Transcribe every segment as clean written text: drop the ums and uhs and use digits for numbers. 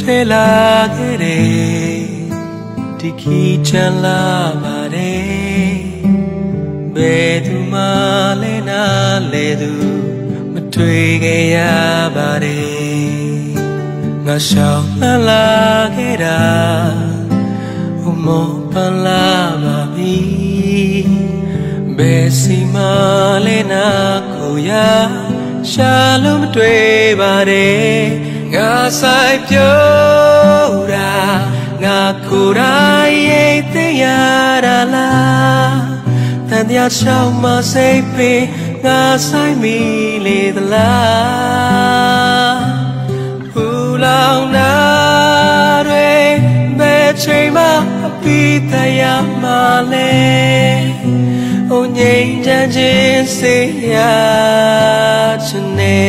ထဲလာခဲ့တယ်ဒီခီချမ်းလာပါတယ်ဘယ်သူမှလည်းနားလဲသူမတွေ့ခဲ့ရပါတယ်ငါရှောင်လှမ်းလာခဲ့တာဟိုမောပန်းလာပါပြီဘယ်စီမလဲနာကိုရရှာလို့မတွေ့ပါတယ်ငါဆိုင်ပြောတာငါကိုယ်တိုင်ရိတ်သိရတာလားတန်တရားချောင်းမစိတ်ပင်ငါဆိုင်မိလေသလားဘူလောင်နာတွေဘယ်ချိန်မှအပိတရားမှလဲအိုငြိမ်းချမ်းခြင်းစေရချင်နေ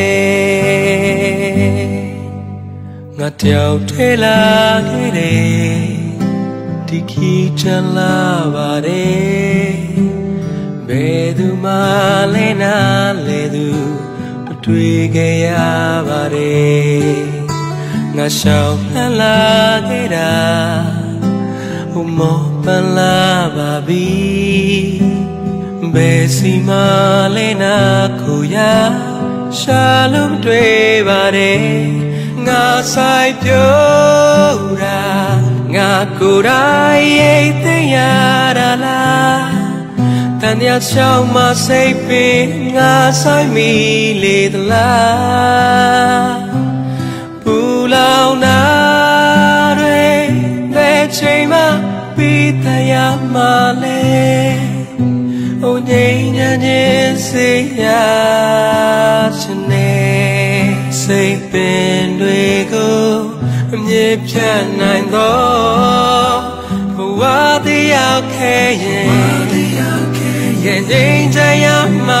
ငါတယောက်ထဲလာခဲ့တယ်ဒီခီချမ်းလာပါတယ်ဘယ်သူမှလည်းနားလဲသူမတွေ့ခဲ့ရပါတယ်ငါရှောင်လှမ်းလာခဲ့တာဟိုမောပန်းလာပါပြီဘယ်စီမလဲနာကိုရရှာလို့မတွေ့ပါတယ်ငါဆိုင်ပြောတာငါကိုယ်တိုင်ရိတ်သိရတာလားတန်တရားချောင်းမစိတ်ပင်ငါဆိုင်မိလေသလားပူလောင်နာတွေဘယ်ချိန်မှပြီးတရားမှလဲအိုငြိမ်းချမ်းခြင်းစေရချင်နေစိတ်ပင်တွေကိုအမြဲဖြတ်နိုင်သောဘဝတရားခဲရင်ရဲ့ငြိမ်းချမ်းရမှာ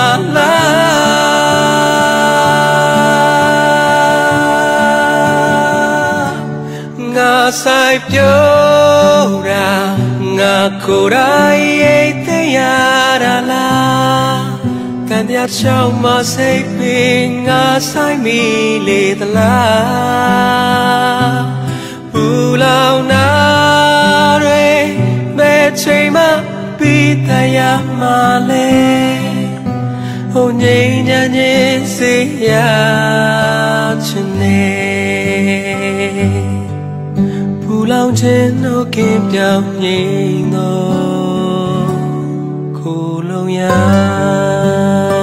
လားငါဆိုင်ပြောတာငါကိုယ်တိုင်ရိတ်သိရတာလားတန်တရားချောင်းမစိတ်ပင်ငါဆိုင်မိလေသလားဘူလောင်နာတွေဘယ်ချိန်မှပြီးတရားမှလဲဟိုငြိမ်းချမ်းခြင်းစေရချင်နေဘူလောင်ခြင်းတို့ကင်းပြောင်းငြိမ်းသောကိုလုံးရာ